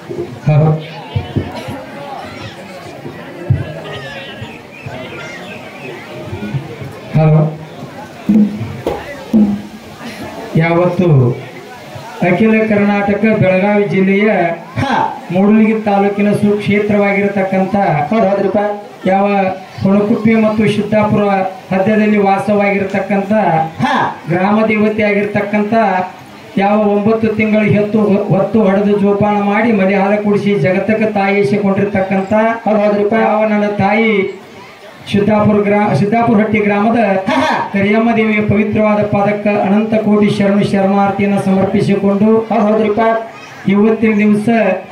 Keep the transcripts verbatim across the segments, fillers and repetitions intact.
Hello hello ಯಾವತ್ತು ಅಖಿಲ ಕರ್ನಾಟಕ ಬೆಳಗಾವಿ ಜಿಲ್ಲೆಯ ಮೂಡಲಗಿ ತಾಲೂಕಿನ ಸುಕ್ಷೇತ್ರವಾಗಿರತಕ್ಕಂಥ ಹೌದ್ರಿಪ್ಪ ಯಾವ ಹೊಣಕುಪ್ಪೆ ಮತ್ತು ಸಿದ್ದಾಪುರ ಹದ್ಯದಲ್ಲಿ ವಾಸವಾಗಿರತಕ್ಕಂಥ ಗ್ರಾಮ ದೇವತೆ ಆಗಿರ್ತಕ್ಕಂಥ ಯಾವ ಒಂಬತ್ತು ತಿಂಗಳ ಹೆತ್ತು ಹೊತ್ತು ಹೊಡೆದು ಜೋಪಾನ ಮಾಡಿ ಮನೆ ಹಾಲ ಕುಡಿಸಿ ಜಗತ್ತಕ್ಕೆ ತಾಯಿಸಿಕೊಂಡಿರ್ತಕ್ಕಂಥ ಹೌದ್ರಿಪ್ಪ ಯಾವ ನನ್ನ ತಾಯಿ ಸಿದ್ದಾಪುರ ಗ್ರಾಮ ಸಿದ್ದಾಪುರ ಹಟ್ಟಿ ಗ್ರಾಮದ ಕರಿಯಮ್ಮ ದೇವಿಯ ಪವಿತ್ರವಾದ ಪಾದಕ್ಕೆ ಅನಂತ ಕೋಟಿ ಶರಣು ಶರಣಾರ್ಥಿಯನ್ನು ಸಮರ್ಪಿಸಿಕೊಂಡು ಹೌದ್ರಿಪ್ಪ ಇವತ್ತಿನ ದಿವಸ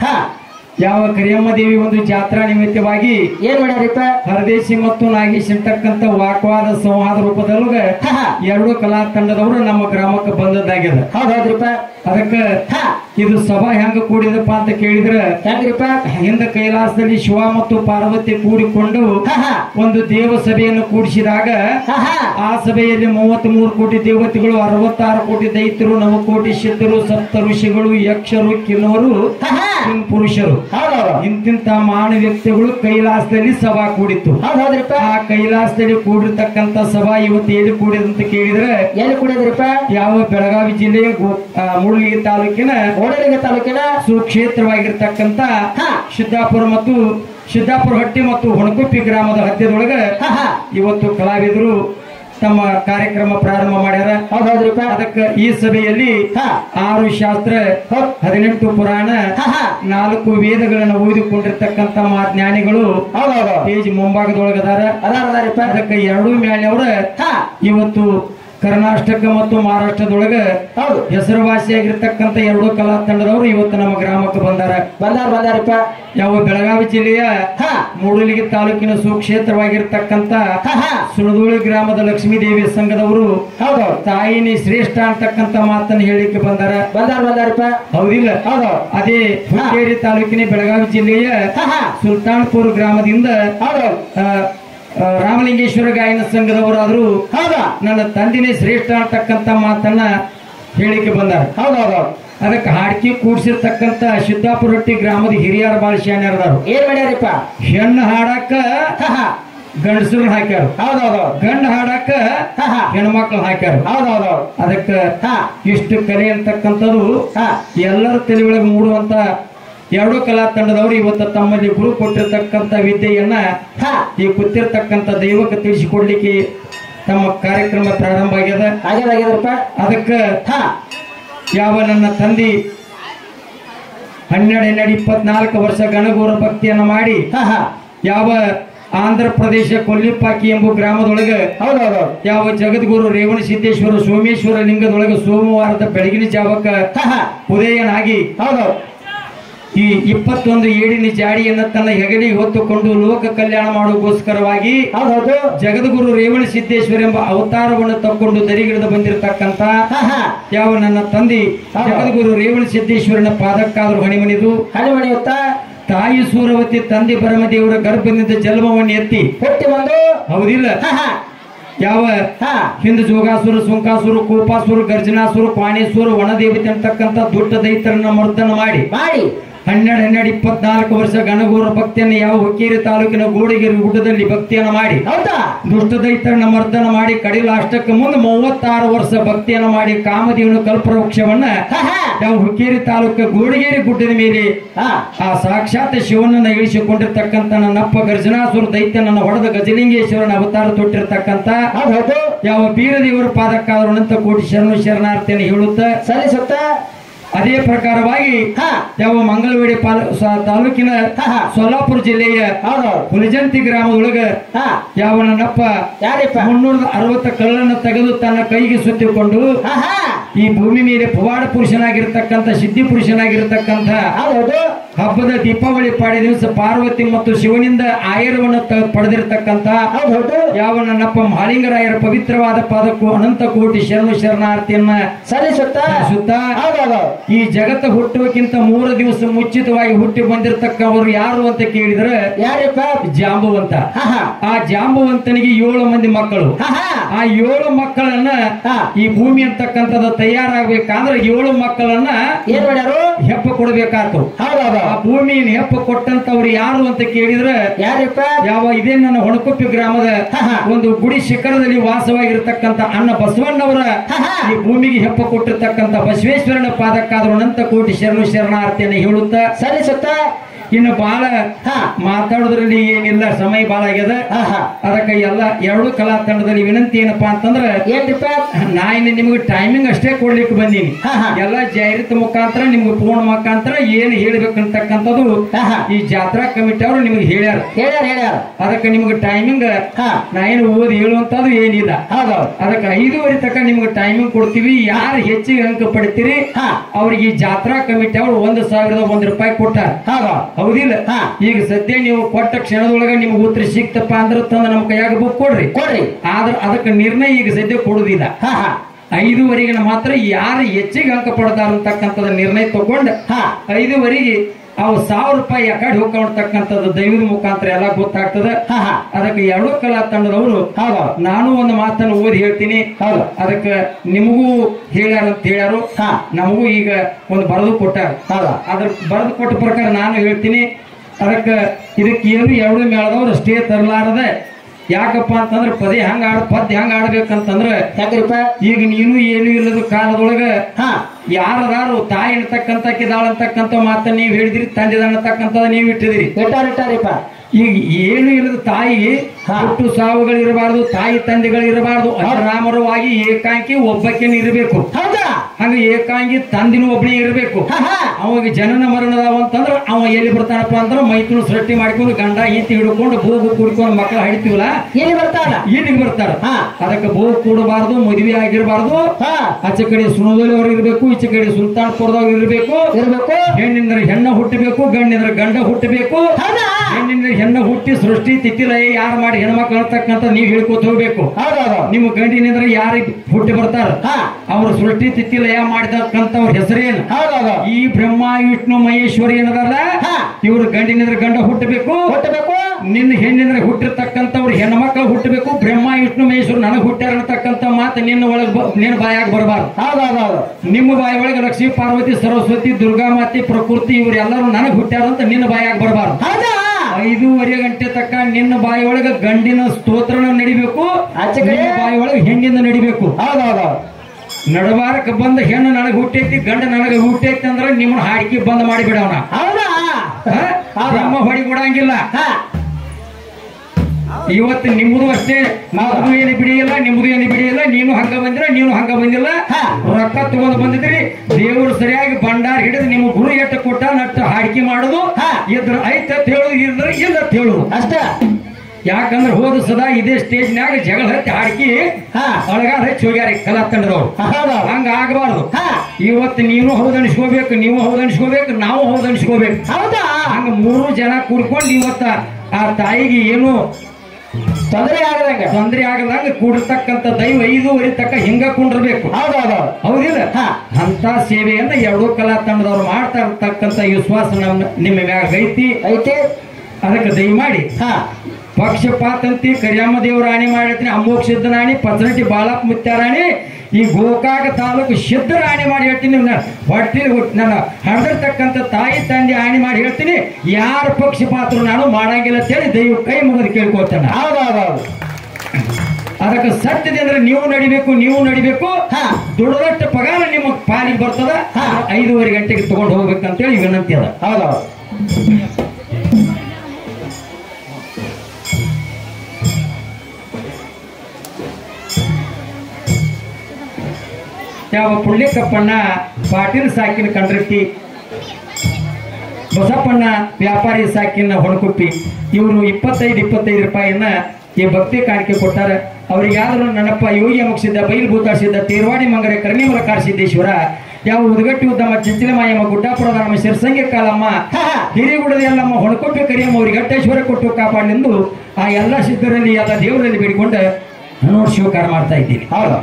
ಯಾವ ಕರಿಯಮ್ಮ ದೇವಿ ಒಂದು ಜಾತ್ರಾ ನಿಮಿತ್ತವಾಗಿ ಏನ್ ಮಾಡ್ಯಾರಿಪ್ಪ ಹರದೇಶಿ ಮತ್ತು ನಾಗೇಶ್ ಅಂತಕ್ಕಂಥ ವಾಕ್ವಾದ ಸಂವಾದ ರೂಪದೊಳಗ ಎರಡು ಕಲಾ ತಂಡದವರು ನಮ್ಮ ಗ್ರಾಮಕ್ಕೆ ಬಂದದ್ದಾಗಿದೆ. ಹೌದ್ರಿಪ್ಪ ಅದಕ್ಕೆ ಇದು ಸಭಾ ಹೆಂಗ ಕೂಡಿದಪ್ಪ ಅಂತ ಕೇಳಿದ್ರೆ ಹೆಂಗ್ರಿಪ್ಪ ಹಿಂದ ಕೈಲಾಸದಲ್ಲಿ ಶಿವ ಮತ್ತು ಪಾರ್ವತಿ ಕೂಡಿಕೊಂಡು ಒಂದು ದೇವ ಸಭೆಯನ್ನು ಕೂಡಿಸಿದಾಗ ಆ ಸಭೆಯಲ್ಲಿ ಮೂವತ್ತ್ ಮೂರು ಕೋಟಿ ದೇವತೆಗಳು ಅರವತ್ತಾರು ಕೋಟಿ ದೈತ್ಯರು ನವಕೋಟಿ ಸಿದ್ಧರು ಸಪ್ತ ಋಷಿಗಳು ಯಕ್ಷರು ಕಿನ್ನವರು ಪುರುಷರು ಇಂತಿಂತ ಮಾನ ವ್ಯಕ್ತಿಗಳು ಕೈಲಾಸದಲ್ಲಿ ಸಭಾ ಕೂಡಿತ್ತು. ಆ ಕೈಲಾಸದಲ್ಲಿ ಕೂಡಿರ್ತಕ್ಕಂಥ ಸಭಾ ಇವತ್ತು ಎಲ್ಲಿ ಕೂಡಿದಂತ ಕೇಳಿದ್ರೆ ಎಲ್ಲಿ ಕೂಡಿದ್ರಿಪ್ಪ ಯಾವ ಬೆಳಗಾವಿ ಜಿಲ್ಲೆಯ ಮೂಡಲಗಿ ತಾಲೂಕಿನ ಮೂಡಲಗಿ ತಾಲೂಕಿನ ಸುಕ್ಷೇತ್ರವಾಗಿರ್ತಕ್ಕಂಥ ಸಿದ್ದಾಪುರ ಮತ್ತು ಸಿದ್ದಾಪುರ ಹಟ್ಟಿ ಮತ್ತು ಹೊಣಕುಪ್ಪಿ ಗ್ರಾಮದ ಹದ್ಯದೊಳಗ ಇವತ್ತು ಕಲಾವಿದರು ತಮ್ಮ ಕಾರ್ಯಕ್ರಮ ಪ್ರಾರಂಭ ಮಾಡ್ಯಾರ. ಹೌದ್ರಿಪ್ಪ ಅದಕ್ಕೆ ಈ ಸಭೆಯಲ್ಲಿ ಆರು ಶಾಸ್ತ್ರ ಹದಿನೆಂಟು ಪುರಾಣ ನಾಲ್ಕು ವೇದಗಳನ್ನು ಓದಿಕೊಂಡಿರ್ತಕ್ಕಂಥ ಜ್ಞಾನಿಗಳು ಪೇಜ್ ಮುಂಭಾಗದೊಳಗದಾರ. ಅದಕ್ಕೆ ಎರಡು ಮ್ಯಾಲಿನವರ ಇವತ್ತು ಕರ್ನಾಟಕ ಮತ್ತು ಮಹಾರಾಷ್ಟ್ರದೊಳಗ ಹೆಸರುವಾಸಿಯಾಗಿರ್ತಕ್ಕಂಥ ಎರಡು ಕಲಾ ತಂಡದವರು ಇವತ್ತು ನಮ್ಮ ಗ್ರಾಮಕ್ಕೆ ಬಂದಾರ ಬಂದಾರ ಬಂದಾರಪ್ಪ ಯಾವ ಬೆಳಗಾವಿ ಜಿಲ್ಲೆಯ ಮೂಡಲಗಿ ತಾಲೂಕಿನ ಸುಕ್ಷೇತ್ರವಾಗಿರ್ತಕ್ಕಂಥ ಸುಣದೋಳಿ ಗ್ರಾಮದ ಲಕ್ಷ್ಮೀ ದೇವಿ ಸಂಘದವರು ಹೌದು ತಾಯಿನಿ ಶ್ರೇಷ್ಠ ಅಂತಕ್ಕಂಥ ಮಾತನ್ನು ಹೇಳಿಕೆ ಬಂದಾರ ಬಂದಾರ ಬಂದಾರಪ್ಪ ಹೌದಿಲ್ಲ. ಹೌದು ಅದೇ ಹುಕ್ಕೇರಿ ತಾಲೂಕಿನ ಬೆಳಗಾವಿ ಜಿಲ್ಲೆಯ ಸುಲ್ತಾನ್ಪುರ್ ಗ್ರಾಮದಿಂದ ರಾಮಲಿಂಗೇಶ್ವರ ಗಾಯನ ಸಂಘದವರಾದ್ರು ಹೌದಾ ನನ್ನ ತಂದಿನೇ ಶ್ರೇಷ್ಠ ಅಂತಕ್ಕಂಥ ಮಾತನ್ನ ಹೇಳಿಕೆ ಬಂದಾರ. ಹೌದೌದು ಅದಕ್ಕೆ ಹಾಡ್ಕಿ ಕೂಡ್ಸಿರ್ತಕ್ಕಂಥ ಸಿದ್ದಾಪುರ ಹಟ್ಟಿ ಗ್ರಾಮದ ಹಿರಿಯರ ಬಾಳ ಶಾಣ್ಯರದಾರು ಏನ್ ಮಾಡ್ಯಾರಿಪ್ಪ ಹೆಣ್ಣು ಹಾಡಕ್ಕ ಗಂಡಸರನ್ನ ಹಾಕ್ಯಾರ. ಹೌದೌದು ಗಂಡ ಹಾಡಕ್ಕ ಹೆಣ್ಮಕ್ಳು ಹಾಕ್ಯಾರ. ಹೌದೌದು ಅದಕ್ಕೆ ಇಷ್ಟು ಕಲೆ ಅಂತಕ್ಕಂಥದ್ದು ಎಲ್ಲರ ತಲೆ ಒಳಗೆ ಮೂಡುವಂತ ಎರಡು ಕಲಾ ತಂಡದವರು ಇವತ್ತು ತಮ್ಮಲ್ಲಿ ಗುರು ಕೊಟ್ಟಿರ್ತಕ್ಕಂಥ ವಿದ್ಯೆಯನ್ನ ಈ ಕೂತಿರ್ತಕ್ಕಂಥ ದೈವಕ್ಕೆ ತಿಳಿಸಿಕೊಡ್ಲಿಕ್ಕೆ ತಮ್ಮ ಕಾರ್ಯಕ್ರಮ ಪ್ರಾರಂಭ ಆಗ್ಯದ ಆಗ್ಯದಾಗ್ಯದಪ್ಪ. ಅದಕ್ಕೆ ಯಾವ ನನ್ನ ತಂದೆ ಹನ್ನೆರಡು ಹನ್ನೆರಡು ಇಪ್ಪತ್ನಾಲ್ಕು ವರ್ಷ ಗಣಗೌರ ಭಕ್ತಿಯನ್ನ ಮಾಡಿ ಯಾವ ಆಂಧ್ರ ಪ್ರದೇಶ ಕೊಲ್ಲಿಪಾಕಿ ಎಂಬ ಗ್ರಾಮದೊಳಗೆ ಹೌದೌದು ಯಾವ ಜಗದ್ಗುರು ರೇವಣ ಸಿದ್ದೇಶ್ವರ ಸೋಮೇಶ್ವರ ಲಿಂಗದೊಳಗೆ ಸೋಮವಾರದ ಬೆಳಗಿನ ಜಾವಕ್ಕ ಉದಯನಾಗಿ ಹೌದು ಈ ಇಪ್ಪತ್ತೊಂದು ಏಳಿನ ಜಾಡಿಯನ್ನ ತನ್ನ ಹೆಗಲಿಗೆ ಹೊತ್ತುಕೊಂಡು ಲೋಕ ಕಲ್ಯಾಣ ಮಾಡೋಗೋಸ್ಕರವಾಗಿ ಹೌದು ಜಗದ್ಗುರು ರೇವಣ ಸಿದ್ದೇಶ್ವರ ಎಂಬ ಅವತಾರವನ್ನು ತಕ್ಕೊಂಡು ದರಿಗಿಳಿದು ಬಂದಿರತಕ್ಕಂತ ಯಾವ ನನ್ನ ತಂದೆ ಜಗದ್ಗುರು ರೇವಣ ಸಿದ್ದೇಶ್ವರನ ಪಾದಕ್ಕಾದರೂ ಹಣಿಮಣಿದು ಹಣಿಮಣಿಯುತ್ತ ತಾಯಿ ಸೂರವತಿ ತಂದೆ ಭರಮದೇವರ ಗರ್ಭದಿಂದ ಜನ್ಮವನ್ನು ಎತ್ತಿ ಹುಟ್ಟಿ ಬಂದು ಹೌದಿಲ್ಲ ಯಾವ ಹಿಂದ ಜೋಗಾಸುರ ಸುಂಕಾಸುರ ಕೋಪಾಸುರ ಗರ್ಜನಾಸುರ ಪಾಣೇಶ್ವರ ವನದೇವತೆ ಅಂತಕ್ಕಂಥ ದೊಡ್ಡ ದೈತ್ಯರನ್ನ ಮರ್ದನ ಮಾಡಿ ಮಾಡಿ ಹನ್ನೆರಡು ಹನ್ನೆರಡು ಇಪ್ಪತ್ನಾಲ್ಕು ವರ್ಷ ಗಣಗೌರ ಭಕ್ತಿಯನ್ನು ಯಾವ ಹುಕ್ಕೇರಿ ತಾಲೂಕಿನ ಗೋಡಿಗೆರೆ ಗುಡ್ಡದಲ್ಲಿ ಭಕ್ತಿಯನ್ನು ಮಾಡಿ ಹೌದಾ ದುಷ್ಟ ದೈತ್ಯರನ್ನ ಮರ್ದನ ಮಾಡಿ ಕಡಿಲ ಅಷ್ಟಕ್ಕೆ ಮುಂದೆ ಮೂವತ್ತಾರು ವರ್ಷ ಭಕ್ತಿಯನ್ನು ಮಾಡಿ ಕಾಮದೇವನ ಕಲ್ಪವೃಕ್ಷವನ್ನ ಯಾವ ಹುಕ್ಕೇರಿ ತಾಲೂಕು ಗೋಡಿಗೇರಿ ಗುಡ್ಡದ ಮೇಲೆ ಆ ಸಾಕ್ಷಾತ್ ಶಿವನನ್ನ ಇಳಿಸಿಕೊಂಡಿರ್ತಕ್ಕಂಥ ನನ್ನಪ್ಪ ಗರ್ಜನಾಸುರ ದೈತ್ಯನನ್ನ ಹೊಡೆದ ಗಜಲಿಂಗೇಶ್ವರನ ಅವತಾರ ತೊಟ್ಟಿರ್ತಕ್ಕಂಥ ಯಾವ ಬೀರದೇವರ ಪಾದಕ್ಕಾದರೂ ಅನಂತ ಕೋಟಿ ಶರಣು ಶರಣಾರ್ಥಿಯನ್ನು ಹೇಳುತ್ತ ಸಲ್ಲಿಸುತ್ತ ಅದೇ ಪ್ರಕಾರವಾಗಿ ಯಾವ ಮಂಗಳವೇಡಿ ತಾಲೂಕಿನ ಸೊಲ್ಲಾಪುರ ಜಿಲ್ಲೆಯ ಹುಲಿಜಂತಿ ಗ್ರಾಮದೊಳಗ ಯಾವ ನನ್ನಪ್ಪ ಮುನ್ನೂರ ಅರವತ್ತ ಕಲ್ಲನ್ನು ತೆಗೆದು ತನ್ನ ಕೈಗೆ ಸುತ್ತಿಕೊಂಡು ಈ ಭೂಮಿ ಮೇಲೆ ಪವಾಡ ಪುರುಷನಾಗಿರ್ತಕ್ಕಂಥ ಸಿದ್ಧಿ ಪುರುಷನಾಗಿರ್ತಕ್ಕಂಥ ಹಬ್ಬದ ದೀಪಾವಳಿ ಪಾಡಿ ದಿವಸ ಪಾರ್ವತಿ ಮತ್ತು ಶಿವನಿಂದ ಆಯುರ್ವನ್ನು ಪಡೆದಿರತಕ್ಕಂಥ ಯಾವ ನನ್ನಪ್ಪ ಮಹಾಲಿಂಗರಾಯರ ಪವಿತ್ರವಾದ ಪಾದಕ್ಕೂ ಅನಂತ ಕೋಟಿ ಶರಣು ಶರಣಾರ್ಥಿಯನ್ನ ಸಲ್ಲಿಸುತ್ತಾ ಈ ಜಗತ್ತ ಹುಟ್ಟುವಕ್ಕಿಂತ ಮೂರು ದಿವಸ ಮುಂಚಿತವಾಗಿ ಹುಟ್ಟಿ ಬಂದಿರತಕ್ಕವರು ಯಾರು ಅಂತ ಕೇಳಿದ್ರೆ ಯಾರಪ್ಪ ಜಾಂಬುವಂತ. ಆ ಜಾಂಬುವಂತನಿಗೆ ಏಳು ಮಂದಿ ಮಕ್ಕಳು. ಆ ಏಳು ಮಕ್ಕಳನ್ನ ಈ ಭೂಮಿ ಅಂತಕ್ಕಂಥದ್ದು ತಯಾರಾಗಬೇಕಾದ್ರೆ ಏಳು ಮಕ್ಕಳನ್ನ ಏನ್ ಮಾಡ್ಯಾರು ಹೆಪ್ಪ ಕೊಡ್ಬೇಕಾತು. ಹೌದೌದು. ಆ ಭೂಮಿಯನ್ನು ಹೆಪ್ಪ ಕೊಟ್ಟಂತವ್ರು ಯಾರು ಅಂತ ಕೇಳಿದ್ರೆ ಯಾರಿಪ್ಪ? ಯಾವ ಇದೇ ನನ್ನ ಹೊಣಕೊಪ್ಪಿ ಗ್ರಾಮದ ಒಂದು ಗುಡಿ ಶಿಖರದಲ್ಲಿ ವಾಸವಾಗಿರ್ತಕ್ಕಂಥ ಅಣ್ಣ ಬಸವಣ್ಣವರ ಈ ಭೂಮಿಗೆ ಹೆಪ್ಪ ಕೊಟ್ಟಿರ್ತಕ್ಕಂಥ ಬಸವೇಶ್ವರನ ಪಾದಕ್ಕಾದ್ರು ಅನಂತ ಕೋಟಿ ಶರಣು ಶರಣಾರ್ಥಿಯನ್ನು ಹೇಳುತ್ತಾ ಸಲ್ಲಿಸುತ್ತ ಇನ್ನು ಬಹಳ ಮಾತಾಡೋದ್ರಲ್ಲಿ ಏನಿಲ್ಲ, ಸಮಯ ಬಹಳ ಆಗ್ಯದ. ಅದಕ್ಕೆ ಎಲ್ಲ ಎರಡು ಕಲಾ ತಂಡದಲ್ಲಿ ವಿನಂತಿ ಏನಪ್ಪಾ ಅಂತಂದ್ರೆ ಏನ್ರಿಪ್ಪ, ನಾ ಇನ್ನು ನಿಮ್ಗೆ ಟೈಮಿಂಗ್ ಅಷ್ಟೇ ಕೊಡ್ಲಿಕ್ಕೆ ಬಂದೀನಿ. ಎಲ್ಲ ಜಾಹೀರಾತು ಮುಖಾಂತರ ನಿಮ್ಗೆ ಫೋನ್ ಮುಖಾಂತರ ಏನ್ ಹೇಳ್ಬೇಕಂತಕ್ಕಂಥದ್ದು ಈ ಜಾತ್ರಾ ಕಮಿಟಿ ಅವರು ನಿಮ್ಗೆ ಹೇಳ್ಯಾರ ಹೇಳ್ಯಾರ ಹೇಳ್ಯಾರ ಅದಕ್ಕೆ ನಿಮ್ಗೆ ಟೈಮಿಂಗ್ ನಾ ಏನು ಓದಿ ಹೇಳುವಂತದ್ದು ಏನಿಲ್ಲ. ಅದಕ್ಕೆ ಐದೂವರೆ ತನಕ ನಿಮ್ಗೆ ಟೈಮಿಂಗ್ ಕೊಡ್ತೀವಿ. ಯಾರು ಹೆಚ್ಚಿಗೆ ಅಂಕ ಪಡಿತೀರಿ ಅವ್ರಿಗೆ ಈ ಜಾತ್ರಾ ಕಮಿಟಿ ಅವರು ಒಂದು ಸಾವಿರದ ಒಂದ್ ರೂಪಾಯಿ ಕೊಟ್ಟಾರ. ಹೌದಿಲ್ಲ? ಈಗ ಸದ್ಯ ನೀವು ಕೊಟ್ಟ ಕ್ಷಣದೊಳಗ ನಿಮ್ಗೆ ಉತ್ತರ ಸಿಕ್ತಪ್ಪ ಅಂದ್ರೆ ತಂದ ನಮ್ ಕೈಯಾಗ ಬುಕ್ ಕೊಡ್ರಿ ಕೊಡ್ರಿ ಆದ್ರ ಅದಕ್ಕೆ ನಿರ್ಣಯ ಈಗ ಸದ್ಯ ಕೊಡುದಿಲ್ಲ. ಐದುವರೆಗೆ ಮಾತ್ರ ಯಾರು ಹೆಚ್ಚಿಗೆ ಅಂಕ ಪಡ್ತಾರ ಅಂತಕ್ಕಂಥದ್ದು ನಿರ್ಣಯ ತಗೊಂಡ್ ಐದುವರೆಗೆ ಅವು ಸಾವಿರ ರೂಪಾಯಿ ಯಾಕಡೆ ಹೋಗ್ಕೊಂಡ್ತಕ್ಕಂಥದ್ದು ದೈವದ ಮುಖಾಂತರ ಎಲ್ಲ ಗೊತ್ತಾಗ್ತದ. ಅದಕ್ಕೆ ಎರಡೂ ಕಲಾ ತಂಡದವರು ನಾನು ಒಂದು ಮಾತನ್ನು ಓದಿ ಹೇಳ್ತೀನಿ. ಅದಕ್ಕೆ ನಿಮಗೂ ಹೇಳ್ಯಾರ ಅಂತ ಹೇಳ್ಯಾರು, ನಮಗೂ ಈಗ ಒಂದು ಬರೆದು ಕೊಟ್ಟಾರ. ಅದ್ರ ಬರೆದು ಕೊಟ್ಟ ಪ್ರಕಾರ ನಾನು ಹೇಳ್ತೀನಿ. ಅದಕ್ಕೆ ಇದಕ್ಕೆ ಏನು ಎರಡು ಮೇಳದವ್ರು ಅಷ್ಟೇ ತರಲಾರದ. ಯಾಕಪ್ಪ ಅಂತಂದ್ರೆ ಪದೇ ಹಂಗ ಆಡ ಪದ್ಯ ಹೆಂಗ ಆಡ್ಬೇಕಂತಂದ್ರ ಯಾಕ್ರಿಪ್ಪ, ಈಗ ನೀನು ಏನು ಇಲ್ಲದ ಕಾಲದೊಳಗ ಯಾರದಾರು ತಾಯಿ ಇರ್ತಕ್ಕಂಥ ಕಿದಾಳ ಅಂತಕ್ಕಂಥ ಮಾತ ನೀವ್ ಹೇಳಿದ್ರಿ, ತಂದೆ ಅನ್ನತಕ್ಕಂಥದ್ದು ನೀವ್ ಇಟ್ಟಿದಿರಿ. ಇಟ್ಟಾರ ಇಟ್ಟಾರಿಪ್ಪ. ಈಗ ಏನು ಇಲ್ಲದ ತಾಯಿಗೆ ಹುಟ್ಟು ಸಾವುಗಳಿರಬಾರ್ದು, ತಾಯಿ ತಂದೆಗಳಿರಬಾರ್ದು, ಅಜರಾಮರವಾಗಿ ಏಕಾಂಗಿ ಒಬ್ಬಕ್ಕೆ ಇರಬೇಕು. ಹೌದಾ? ಹಂಗ ಏಕಾಂಗಿ ತಂದಿನ ಒಬ್ಬನೇ ಇರಬೇಕು. ಅವಾಗ ಜನನ ಮರಣದಾವ ಅಂತಂದ್ರ ಅವ ಎಲ್ಲಿ ಬರ್ತಾನಪ್ಪ ಅಂದ್ರ ಮೈತುಳು ಸೃಷ್ಟಿ ಮಾಡ್ಕೊಂಡು ಗಂಡ ಈತಿ ಹಿಡ್ಕೊಂಡು ಬೋಗು ಕುಡ್ಕೊಂಡು ಮಕ್ಕಳು ಹಡಿತೀವಲ್ಲ ಎಲ್ಲಿ ಬರ್ತಾರ ಇಲ್ಲಿಗೆ ಬರ್ತಾರ. ಅದಕ್ಕೆ ಬೋಗು ಕೂಡಬಾರ್ದು, ಮದುವೆ ಆಗಿರಬಾರ್ದು. ಆಚೆ ಕಡೆ ಸುಣದಲ್ಲಿಯವರು ಇರಬೇಕು, ಈಚೆ ಕಡೆ ಸುಲ್ತಾನ್ಪುರದವ್ರು ಇರಬೇಕು ಇರಬೇಕು ಹೆಣ್ಣಿಂದ್ರೆ ಹೆಣ್ಣ ಹುಟ್ಟಬೇಕು, ಗಂಡಿಂದ್ರೆ ಗಂಡ ಹುಟ್ಟಬೇಕು. ಹೆಣ್ಣಿಂದ್ರೆ ಹೆಣ್ಣ ಹುಟ್ಟಿ ಸೃಷ್ಟಿ ತಿಥಿಲಯ ಯಾರು ಮಾಡಿ ಹೆಣ್ಮಕ್ಳು ಅಂತಕ್ಕಂಥ ನೀವ್ ಹೇಳ್ಕೊತ ಹೋಗ್ಬೇಕು. ನಿಮ್ಮ ಗಂಡಿನಿಂದ್ರೆ ಯಾರಿಗೆ ಹುಟ್ಟಿ ಬರ್ತಾರ ಅವ್ರ ಸೃಷ್ಟಿ ತಿಥಿಲಯ ಮಾಡಿದಕ್ಕಂಥವ್ರ ಹೆಸರೇನು? ಈ ಬ್ರಹ್ಮ ವಿಷ್ಣು ಮಹೇಶ್ವರಿ ಏನದಲ್ಲ ಇವ್ರ ಗಂಡಿನಿಂದ್ರೆ ಗಂಡ ಹುಟ್ಟಬೇಕು ಹುಟ್ಟಬೇಕು ನಿನ್ನ ಹೆಣ್ಣಿಂದ್ರೆ ಹುಟ್ಟಿರ್ತಕ್ಕಂಥವ್ರು ಹೆಣ್ಮಕ್ಳು ಹುಟ್ಟಬೇಕು. ಬ್ರಹ್ಮ ವಿಷ್ಣು ಮಹೇಶ್ವರ ನನಗ್ ಹುಟ್ಟ್ಯಾರ ಅನ್ನತಕ್ಕಂಥ ಮಾತು ನಿನ್ನ ಒಳಗ್ ನಿನ್ನ ಬಾಯಾಗ ಬರಬಾರ್ದು. ನಿಮ್ಮ ಬಾಯಿ ಒಳಗೆ ಲಕ್ಷ್ಮೀ ಪಾರ್ವತಿ ಸರಸ್ವತಿ ದುರ್ಗಾ ಮಾತೆ ಪ್ರಕೃತಿ ಇವರೆಲ್ಲರೂ ನನಗ್ ಹುಟ್ಟ್ಯಾರ ಅಂತ ನಿನ್ನ ಬಾಯಾಗ ಬರಬಾರ್ದು. ಐದೂವರೆ ಗಂಟೆ ತಕ್ಕ ನಿನ್ನ ಬಾಯಿ ಒಳಗ ಗಂಡಿನ ಸ್ತೋತ್ರನ ನಡಿಬೇಕು, ಬಾಯಿ ಒಳಗೆ ಹೆಣ್ಣಿಂದ ನಡಿಬೇಕು. ನಡಬಾರಕ ಬಂದ ಹೆಣ್ಣು ನನಗೆ ಹುಟ್ಟೈತಿ ಗಂಡ ನನಗೆ ಹುಟ್ಟೈತಿ ಅಂದ್ರೆ ನಿಮ್ಮನ್ನ ಹಾಡಿಕೆ ಬಂದ್ ಮಾಡಿಬಿಡವನ. ನಮ್ಮ ಹೊಡಿ ಕೊಡಂಗಿಲ್ಲ. ಇವತ್ತು ನಿಮ್ಮದು ಅಷ್ಟೇ, ನಮ್ಮದು ಏನು ಬಿಡಿಯಿಲ್ಲ, ನಿಮ್ಮದು ಏನು ಬಿಡಿಯಿಲ್ಲ. ನೀನು ಹಂಗ ಬಂದಿಲ್ಲ, ನೀನು ಹಂಗ ಬಂದಿಲ್ಲ. ರೊಕ್ಕ ತಗೊಂಡು ಬಂದಿದ್ರಿ, ದೇವರು ಸರಿಯಾಗಿ ಭಂಡಾರ ಹಿಡಿದು ನಿಮ್ಮ ಗುರು ಎಟ್ಟು ಕೊಟ್ಟ ನಟ್ಟು ಹಾಡಿಕೆ ಮಾಡೋದು. ಇದ್ರ ಐತ ಹೇಳುದು, ಇದ್ರ ಇಲ್ಲ ಹೇಳುದು ಅಷ್ಟ. ಯಾಕಂದ್ರೆ ಹೋದ ಸದಾ ಇದೇ ಸ್ಟೇಜ್ನಾಗ ಜಗಳ ಹತ್ತಿ ಹಾಡಿಕೆ ಅಳಗಾರ ಹಚ್ಚಿ ಹೋಗ್ಯಾರ ಕಲಾ ತಂಡದವ್ರು. ಹಂಗ ಆಗಬಾರ್ದು. ಇವತ್ತು ನೀನು ಹೌದನ್ಸ್ಕೋಬೇಕು, ನೀವು ಹೌದನ್ಸ್ಕೋಬೇಕು, ನಾವು ಹೌದನ್ಸ್ಕೋಬೇಕು. ಹೌದಾ? ಹಂಗ ಮೂರು ಜನ ಕೂಡ್ಕೊಂಡು ಇವತ್ತ ಆ ತಾಯಿಗೆ ಏನು ತೊಂದರೆ ಆಗದಂಗ ತೊಂದರೆ ಆಗದಂಗ ಕೂಡಿರ್ತಕ್ಕಂಥ ದೈವ ಐದೂವರೆ ತಕ್ಕ ಹಿಂಗ ಕುಂಡಿರ್ಬೇಕು. ಹೌದೌದು ಹೌದಿಲ್ಲ? ಅಂತ ಸೇವೆಯನ್ನ ಎರಡೂ ಕಲಾ ತಂಡದವ್ರು ಮಾಡ್ತಾ ಇರ್ತಕ್ಕಂಥ ವಿಶ್ವಾಸ ನಮ್ಮ ನಿಮ್ಮ ಮ್ಯಾಗ ಐತಿ ಐತಿ ಅದಕ್ಕೆ ದಯಮಾಡಿ ಪಕ್ಷಪಾತಂತಿ ಕರಿಯಮ್ಮ ದೇವ್ರ ಆಣಿ ಮಾಡಿರ್ತೀನಿ, ಅಮೋಕ್ ಸಿದ್ದರಾಣಿ, ಪಚನಟಿ ಬಾಳಪ್ಪ ಮುತ್ಯಾರಾಣಿ, ಈ ಗೋಕಾಕ ತಾಲೂಕು ಸಿದ್ದರಾಣಿ ಮಾಡಿ ಹೇಳ್ತೀನಿ. ಹೊಟ್ಟೆ ನನ್ನ ಹಡ್ದಿರ್ತಕ್ಕಂಥ ತಾಯಿ ತಂದೆ ಆಣಿ ಮಾಡಿ ಹೇಳ್ತೀನಿ. ಯಾರ ಪಕ್ಷಪಾತರು ನಾನು ಮಾಡಂಗಿಲ್ಲ ಅಂತೇಳಿ ದೈವ ಕೈ ಮುಗಿದು ಕೇಳ್ಕೊಳ್ತೇನೆ. ಹೌದೌದು. ಅದಕ್ಕೆ ಸತ್ಯದ ಅಂದ್ರೆ ನೀವು ನಡಿಬೇಕು, ನೀವು ನಡಿಬೇಕು. ದುಡದಷ್ಟು ಪಗಾರ ನಿಮ್ಮ ಪಾಲಿಗೆ ಬರ್ತದ. ಐದೂವರೆ ಗಂಟೆಗೆ ತಗೊಂಡು ಹೋಗ್ಬೇಕಂತೇಳಿ ವಿನಂತಿ ಅದ. ಹೌದೌದು. ಯಾವ ಪುಳ್ಳಿಕಪ್ಪಣ್ಣ ಪಾಟೀಲ್ ಸಾಕಿನ ಕಂಡ್ರಟ್ಟಿ, ಬಸಪ್ಪಣ್ಣ ವ್ಯಾಪಾರಿ ಸಾಕಿನ ಹೊಣಕುಪ್ಪಿ, ಇವರು ಇಪ್ಪತ್ತೈದು ಇಪ್ಪತ್ತೈದು ರೂಪಾಯಿಯನ್ನ ಈ ಭಕ್ತಿ ಕಾಣಿಕೆ ಕೊಟ್ಟಾರ. ಅವ್ರಿಗೆ ಯಾರು ನನ್ನಪ್ಪ ಯೋಗಿ ಮುಗಿಸಿದ್ದ ಬೈಲ್ ಭೂತಾಸಿದ್ದ ತೇರ್ವಾಡಿ ಮಂಗರೆ ಕರ್ಣಿಮಲ ಕಾರಸಿದ್ದೇಶ್ವರ, ಯಾವ ಉದಗಟ್ಟಿ ಉದ್ದಮ್ಮ ಚಿಂಚಿನ ಮಾಯಮ್ಮ ಗುಡ್ಡಾಪುರದ ನಮ್ಮ ಶಿರಸಂಗಿ ಕಾಲಮ್ಮ ಹಿರಿಗುಡದ ಎಲ್ಲಮ್ಮ ಹೊಣಕೊಪ್ಪಿ ಕರಿಯಮ್ಮ ಅವ್ರಿಗೆ ಗಟ್ಟೇಶ್ವರ ಕೊಟ್ಟು ಕಾಪಾಡಲೆಂದು ಆ ಎಲ್ಲ ಸಿದ್ಧರಲ್ಲಿ ಎಲ್ಲ ದೇವರಲ್ಲಿ ಬೇಡಿಕೊಂಡು ನೋಡಿ ಶಿವಕಾರ ಮಾಡ್ತಾ ಇದ್ದೀನಿ. ಹೌದಾ?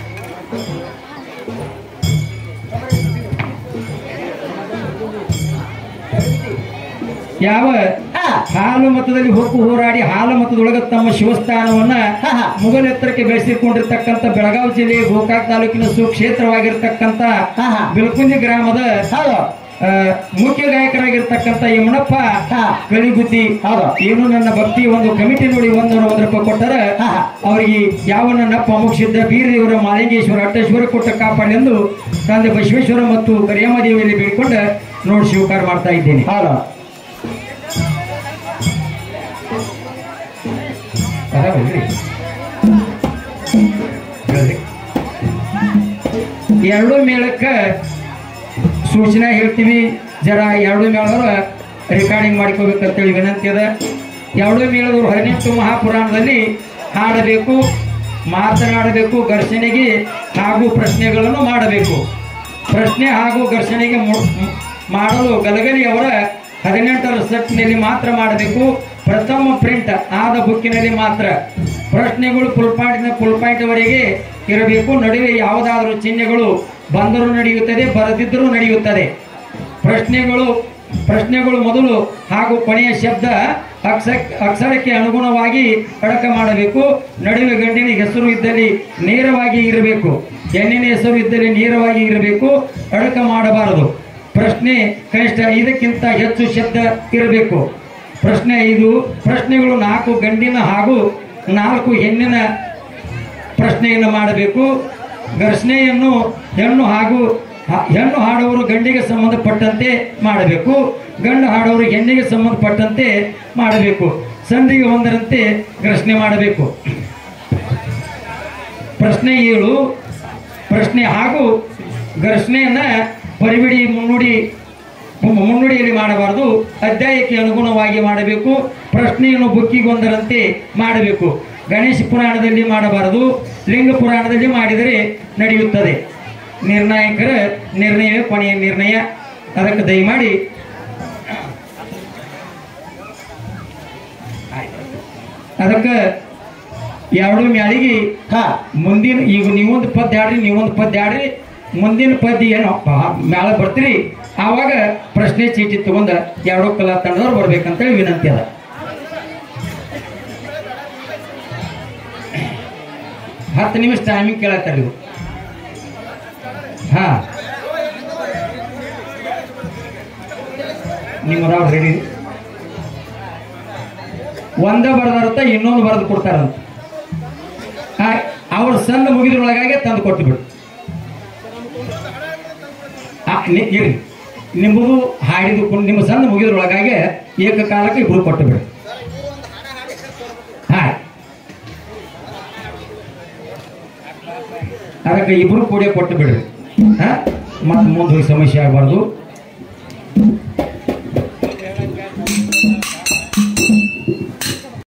ಯಾವ ಹಾಲು ಮತದಲ್ಲಿ ಹೊಕ್ಕು ಹೋರಾಡಿ ಹಾಲು ಮತದೊಳಗ ತಮ್ಮ ಶಿವಸ್ಥಾನವನ್ನ ಮುಗಲೆತ್ತರಕ್ಕೆ ಬೆಳೆಸಿಕೊಂಡಿರ್ತಕ್ಕಂಥ ಬೆಳಗಾವಿ ಜಿಲ್ಲೆ ಗೋಕಾಕ್ ತಾಲೂಕಿನ ಸುಕ್ಷೇತ್ರವಾಗಿರ್ತಕ್ಕಂಥ ಬಿಲ್ಕುಂದಿ ಗ್ರಾಮದ ಆ, ಮುಖ್ಯ ಗಾಯಕರಾಗಿರ್ತಕ್ಕಂಥ ಯಮನಪ್ಪ ಹಾ. ಕಳಿಗುದ್ದಿ ಹೌದು. ಏನು ನನ್ನ ಭಕ್ತಿ ಒಂದು ಕಮಿಟಿ ನೋಡಿ ಒಂದೂರ ಒಂದು ರೂಪಾಯಿ ಕೊಟ್ಟಾರ ಹಾ, ಹಾ. ಅವರಿಗೆ ಯಾವ ನನ್ನಪ್ಪ ಮುಗಿಸಿದ್ದ ಬೀರದೇವರ ಮಾಲಿಂಗೇಶ್ವರ ಅಟ್ಟೇಶ್ವರ ಕೊಟ್ಟ ಕಾಪಾಡೆಂದು ತಂದೆ ಬಸವೇಶ್ವರ ಮತ್ತು ಕರಿಯಮ್ಮದೇವಿಯಲ್ಲಿ ಬೇಡಿಕೊಂಡ ನೋಡಿ ಸ್ವೀಕಾರ ಮಾಡ್ತಾ ಇದ್ದೇನೆ. ಹೌದು. ಅದಾವಲ್ರಿ? ಹೇಳ್ರಿ. ಎರಡು ಮೇಳಕ್ಕ ಸೂಚನೆ ಹೇಳ್ತೀವಿ, ಜರ ಎರಡು ಮೇಳದವ್ರ ರೆಕಾರ್ಡಿಂಗ್ ಮಾಡ್ಕೋಬೇಕಂತೇಳಿ ವಿನಂತಿ ಅದ. ಎರಡು ಮೇಳದವರು ಹದಿನೆಂಟು ಮಹಾಪುರಾಣದಲ್ಲಿ ಹಾಡಬೇಕು, ಮಾತನಾಡಬೇಕು, ಘರ್ಷಣೆಗೆ ಹಾಗೂ ಪ್ರಶ್ನೆಗಳನ್ನು ಮಾಡಬೇಕು. ಪ್ರಶ್ನೆ ಹಾಗೂ ಘರ್ಷಣೆಗೆ ಮು- ಮಾಡಲು ಗಲಗಲಿ ಅವರ ಹದಿನೆಂಟರ ಸೆಟ್ನಲ್ಲಿ ಮಾತ್ರ ಮಾಡಬೇಕು. ಪ್ರಥಮ ಪ್ರಿಂಟ್ ಆದ ಬುಕ್ಕಿನಲ್ಲಿ ಮಾತ್ರ. ಪ್ರಶ್ನೆಗಳು ಫುಲ್ ಪಾಯಿಂಟ್ ಫುಲ್ ಪಾಯಿಂಟ್ ವರೆಗೆ ಇರಬೇಕು. ನಡುವೆ ಯಾವುದಾದರೂ ಚಿಹ್ನೆಗಳು ಬಂದರೂ ನಡೆಯುತ್ತದೆ, ಬರದಿದ್ದರೂ ನಡೆಯುತ್ತದೆ. ಪ್ರಶ್ನೆಗಳು ಪ್ರಶ್ನೆಗಳು ಮೊದಲು ಹಾಗೂ ಕೊನೆಯ ಶಬ್ದ ಅಕ್ಷ ಅಕ್ಷರಕ್ಕೆ ಅನುಗುಣವಾಗಿ ಅಡಕ ಮಾಡಬೇಕು. ನಡುವೆ ಗಂಡಿನ ಹೆಸರು ಇದ್ದಲ್ಲಿ ನೇರವಾಗಿ ಇರಬೇಕು, ಹೆಣ್ಣಿನ ಹೆಸರು ಇದ್ದಲ್ಲಿ ನೇರವಾಗಿ ಇರಬೇಕು. ಅಡಕ ಮಾಡಬಾರದು. ಪ್ರಶ್ನೆ ಕನಿಷ್ಠ ಐದಕ್ಕಿಂತ ಹೆಚ್ಚು ಶಬ್ದ ಇರಬೇಕು. ಪ್ರಶ್ನೆ ಐದು ಪ್ರಶ್ನೆಗಳು ನಾಲ್ಕು ಗಂಡಿನ ಹಾಗೂ ನಾಲ್ಕು ಹೆಣ್ಣಿನ ಪ್ರಶ್ನೆಯನ್ನು ಮಾಡಬೇಕು. ಘರ್ಷಣೆಯನ್ನು ಹೆಣ್ಣು ಹಾಗೂ ಹ- ಹೆಣ್ಣು ಹಾಡುವವರು ಗಂಡಿಗೆ ಸಂಬಂಧಪಟ್ಟಂತೆ ಮಾಡಬೇಕು, ಗಂಡು ಹಾಡುವವರು ಹೆಣ್ಣಿಗೆ ಸಂಬಂಧಪಟ್ಟಂತೆ ಮಾಡಬೇಕು. ಸಂಧಿಗೆ ಒಂದರಂತೆ ಘರ್ಷಣೆ ಮಾಡಬೇಕು. ಪ್ರಶ್ನೆ ಏಳು ಪ್ರಶ್ನೆ ಹಾಗೂ ಘರ್ಷಣೆಯನ್ನ ಪರಿಬಿಡಿ ಮುನ್ನುಡಿ ಮುನ್ನುಡಿಯಲ್ಲಿ ಮಾಡಬಾರದು. ಅಧ್ಯಾಯಕ್ಕೆ ಅನುಗುಣವಾಗಿ ಮಾಡಬೇಕು. ಪ್ರಶ್ನೆಯನ್ನು ಬುಕ್ಕಿಗೊಂದರಂತೆ ಮಾಡಬೇಕು. ಗಣೇಶ ಪುರಾಣದಲ್ಲಿ ಮಾಡಬಾರದು, ಲಿಂಗ ಪುರಾಣದಲ್ಲಿ ಮಾಡಿದರೆ ನಡೆಯುತ್ತದೆ. ನಿರ್ಣಾಯಕರ ನಿರ್ಣಯವೇ ಕೊನೆಯ ನಿರ್ಣಯ. ಅದಕ್ಕೆ ದಯಮಾಡಿ ಅದಕ್ಕೆ ಎರಡು ಮ್ಯಾಳಿಗೆ ಹಾ. ಮುಂದಿನ ಈಗ ನೀವೊಂದು ಪದ್ಯ ಆಡ್ರಿ, ನೀವೊಂದು ಪದ್ಯ ಆಡ್ರಿ, ಮುಂದಿನ ಪದ್ಯ ಏನೋ ಮ್ಯಾಲ ಬರ್ತೀರಿ, ಆವಾಗ ಪ್ರಶ್ನೆ ಚೀಟಿ ತಗೊಂಡ ಎರಡೂ ಕಲಾ ತಂಡದವ್ರು ಬರ್ಬೇಕಂತೇಳಿ ವಿನಂತಿ ಅದ. ಹತ್ತು ನಿಮಿಷ ಟೈಮಿಂಗ್ ಕೇಳತ್ತಾರೆ ಇವು. ಹಾ ನಿಮ್ಮದವ್ರು ರೆಡಿ. ಒಂದ ಬರೆದಾರತ್ತ ಇನ್ನೊಂದು ಬರೆದು ಕೊಡ್ತಾರಂತ. ಅವ್ರ ಸಣ್ಣ ಮುಗಿದ್ರೊಳಗಾಗಿ ತಂದು ಕೊಟ್ಟು ಬಿಡು. ಇರಿ, ನಿಮ್ಮದು ಹಾಡಿದು ನಿಮ್ಮ ಸಣ್ಣ ಮುಗಿದ್ರೊಳಗಾಗಿ ಏಕಕಾಲಕ್ಕೆ ಇಬ್ರು ಕೊಟ್ಟು ಬಿಡು. ಹಾ, ಅದಕ್ಕೆ ಇಬ್ರು ಕೂಡ ಕೊಟ್ಟು ಬಿಡ್ರಿ. ಹಾ, ಮತ್ತೆ ಮುಂದೆ ಹೋಗಿ ಸಮಸ್ಯೆ ಆಗಬಾರ್ದು.